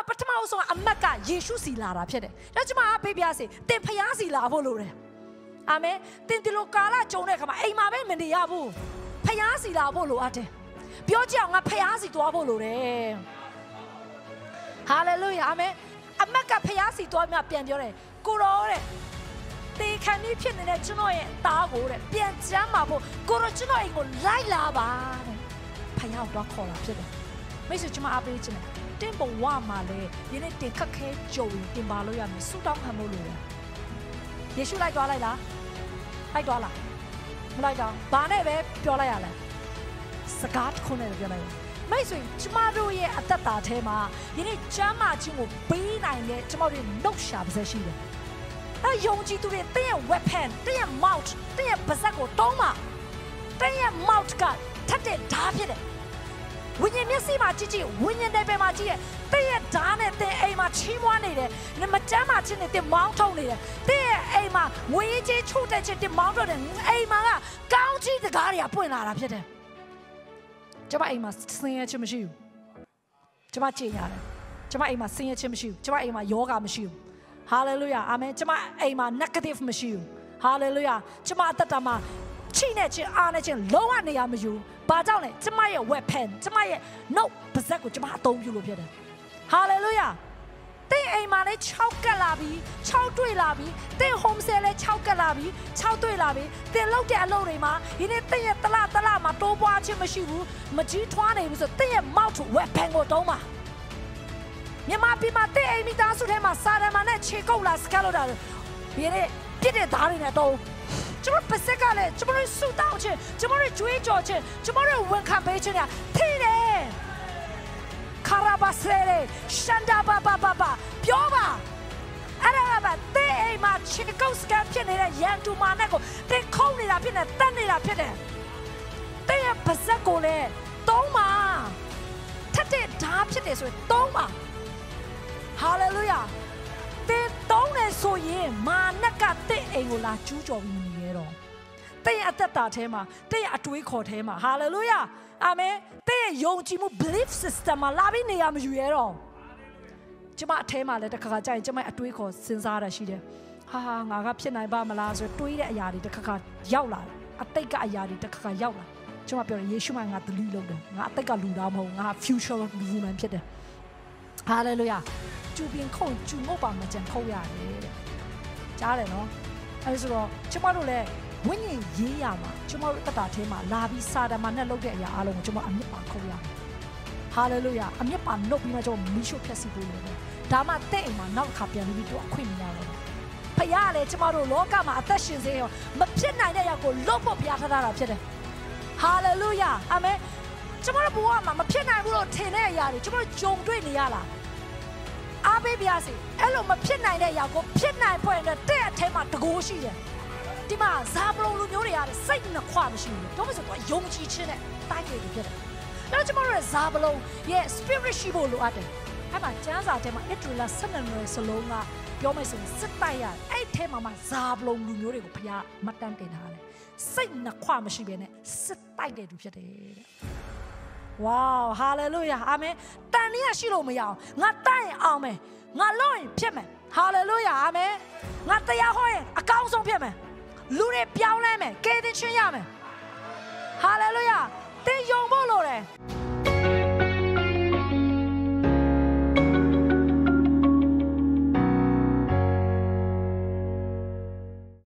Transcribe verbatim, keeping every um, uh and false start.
ပထမဆုံးအမတ်ကယေရှုစီလာတာဖြစ်တယ်ဒါကျမကပေးပြစေတင်ဖျားစီလာဖို့လိုတယ်အာမင်တင်ဒီလိုကာလကြုံတဲ့အခါမှာအိမ်မှာပဲမနေရဘူးဖျားစီလာဖို့လိုအပ်တယ်ပြောကြအောင်ငါဖျားစီသွားဖို့လိုတယ်ဟာလေလုယာအာမင်အမတ်ကဖျားစီသွားမှပြန်ပြောတယ်ကိုရောတဲ့တေခံပြီးဖြစ်နေတဲ့ကျွန်တော်ရဲ့သားကိုတဲ့ပြန်ချမ်းပါဖို့ကိုရောကျွန်တော်အိမ်ကိုလိုက်လာပါတဲ့ဖျားတော့ခေါ်လာဖြစ်တယ်မိတ်ဆွေကျွန်မအားပေးခြင်းတင်ဘဝမှာလေဒီနေ့တင်ခက်ခဲကြုံရင်တင်ပါလို့ရမယ်ဆူတောင်းခံလို့လိုတယ်ယေရှုလိုက်သွားလိုက်လားလိုက်သွားလားမလိုက်တော့ဘာနဲ့ပဲပြောလိုက်ရလဲစကားတစ်ခုနဲ့ပြောလိုက်ရမိတ်ဆွေကျမတို့ရဲ့အသက်တာထဲမှာဒီနေ့ကျမ်းမာခြင်းကိုပေးနိုင်တဲ့ကျမတို့ရဲ့နှုတ်ရှာပါစေရှိတယ်အဲယုံကြည်သူတွေတဲ့ရဲ့ weapon တဲ့ရဲ့ mouth တဲ့ရဲ့ပါးစပ်ကိုတောင်းပါတဲ့ရဲ့ mouth ကထက်တဲ့ဓာတ်ဖြစ်တယ်ဝိညာဉ်မျက်စိမှာကြည့်ကြည့်ဝိညာဉ်နယ်ပယ်မှာကြည့်ရဲ့တဲ့ရဲ့ဓာတ်နဲ့တဲ့အိမ်မှာချီးမွမ်းနေတယ်မကျမ်းမာခြင်းနဲ့တဲ့မောင်းထုတ်နေတယ်တဲ့ရဲ့အိမ်မှာဝိညာဉ်ကြီးချို့တဲ့ခြင်းတဲ့မောင်းထုတ်တယ်အိမ်မှာကကောင်းကြီးတကားတွေကပွင့်လာတာဖြစ်တယ်ကျမအိမ်မှာဆင်းရဲခြင်းမရှိဘူးကျမကြည်ရတယ်ကျမအိမ်မှာဆင်းရဲခြင်းမရှိဘူးကျမအိမ်မှာယောဂမရှိဘူးဟာလေလုယာအာမင်ကျမအိမ်မှာ negative မရှိဘူးဟာလေလုယာကျမအသက်တာမှာချိနဲ့ခြင်းအားနဲ့ခြင်းလုံးဝနေရမယူဘာကြောင့်လဲကျမရဲ့ weapon ကျမရဲ့ no ပါဇက်ကိုကျမအသုံးပြုလို့ဖြစ်တယ်ဟာလေလုယာတဲ့အိမ်မှာလည်း၆ကက်လာပြီ၆တွေ့လာပြီတဲ့ home sale လည်း၆ကက်လာပြီ၆တွေ့လာပြီတဲ့လောက်တဲ့အလုပ်တွေမှာဒီနေ့တဲ့ရဲ့တလတလမှာတိုးပွားခြင်းမရှိဘူးမကြီးထွားနေဘူးဆိုတဲ့ရဲ့ mouth weapon ကိုတုံးပါမြန်မာပြည်မှာတဲ့အိမ်မိသားစုထဲမှာစာရမနဲ့ခြေကုပ်လာစကတ်လို့တာဒီနေ့ပြစ်တဲ့သားတွေနဲ့တုံးကျမပါစက်ကလည်းကျမတို့ဆူတောင်းခြင်းကျမတို့ကြွေးကြော်ခြင်းကျမတို့ဝန်ခံပေးခြင်းညာထိတယ်ခါရာဘာဆဲလေရှန်ဒါဘာဘာဘာဘာပြောပါအဲ့ဒါကတဲ့အိမ်မှာခြေကုပ်စကတ်ဖြစ်နေတဲ့ရန်တူမာနဲ့ကိုတင်ခုံးနေတာဖြစ်နေတက်နေတာဖြစ်တယ်တဲ့ရဲ့ပါစက်ကိုလည်းသုံးပါထက်တဲ့ဓာတ်ဖြစ်တယ်ဆိုရင်သုံးပါဟာလေလုယာတဲ့သုံးတယ်ဆိုရင်မာနကတဲ့အိမ်ကိုလာကျူးကျော်ပြီးနေရတော့တဲ့ရဲ့အသက်တာထဲမှာတဲ့ရဲ့အတွေးခေါ်ထဲမှာဟာလေလုယာအာမင်တဲ့ရဲ့ယုံကြည်မှု belief system မှာလာပြီးနေရမယူရတော့ကျမအထဲမှာလည်းတစ်ခါခါကြာရင်ကျမအတွေးခေါ်စဉ်းစားရရှိတယ်ဟာဟာငါကဖြစ်နိုင်ပါမလားဆိုတွေးတဲ့အရာတွေတစ်ခါခါရောက်လာအတိတ်ကအရာတွေတစ်ခါခါရောက်လာကျမပြောတယ်ယေရှုမငါဒလူလုံးတယ်ငါအတိတ်ကလူသားမဟုတ်ငါ future လူမှန်ဖြစ်တယ်ဟာလေလုယာကျူပင်ခုံကျူငုတ်ပါမကြံခုတ်ရတယ်တဲ့ကြားတယ်နော်အဲဆိုတော့ကျမတို့လည်းဝိညာဉ်ရေးရမှာကျမတို့တတထဲမှာလာပြီးစာတမနဲ့လုပ်တဲ့အရာအလုံးကိုကျမအမြတ်ပါခုတ်ရမယ်ဟာလေလုယာအမြတ်ပါနှုတ်ပြီးမှကျမမီးရှို့ဖြတ်စီဖို့ရတယ်ဒါမှတဲ့အိမ်မှာနောက်တစ်ခါပြန်ပြီးတော့အခွင့်မရတယ်ဖခင်ကလည်းကျမတို့လောကမှာအသက်ရှင်စေရောမဖြစ်နိုင်တဲ့အရာကိုလုပ်ဖို့ဖခင်ထားတာဖြစ်တယ်ဟာလေလုယာအာမင်ကျမတို့ဘဝမှာမဖြစ်နိုင်ဘူးလို့ထင်တဲ့အရာတွေကျမတို့ကြုံတွေ့နေရလားအားပေးပါစေအဲ့လိုမဖြစ်နိုင်တဲ့အရာကိုဖြစ်နိုင်ဖွယ်တဲ့တဲ့အထဲမှာတကိုးရှိတယ်ဒီမှာဇာပလုံလူမျိုးတွေရတယ်စိတ်နဲ့ခွာမရှိဘူးတော့မဆိုတော့ယုံကြည်ခြင်းနဲ့တိုက်ကြည့်ဖြစ်တယ်အဲ့တော့ကျမတို့ရဲ့ဇာပလုံရဲ့ spirit ရှိဖို့လိုအပ်တယ်အဲ့မှာကျမ်းစာထဲမှာအထူလာဆက်နွယ်စလုံးကပြောမယ်ဆိုရင်စစ်တိုက်ရအဲ့ထဲမှာမှဇာပလုံလူမျိုးတွေကိုဖျားမှတ်တမ်းတင်ထားတယ်စိတ်နဲ့ခွာမရှိဘဲနဲ့စစ်တိုက်တဲ့သူဖြစ်တယ်တဲ့ဝေါဟာလေလုယာအာမင်တန်နေရရှိလို့မရအောင်ငါတိုက်ရင်အောင်မယ်ငါလို့ရင်ဖြစ်မယ်ဟာလေလုယာအာမင်ငါတရားဟောရင်အကောင်းဆုံးဖြစ်မယ်လူတွေပြောင်းလဲမယ်ကယ်တင်ခြင်းရမယ်ဟာလေလုယာသင်ယုံဖို့လိုတယ်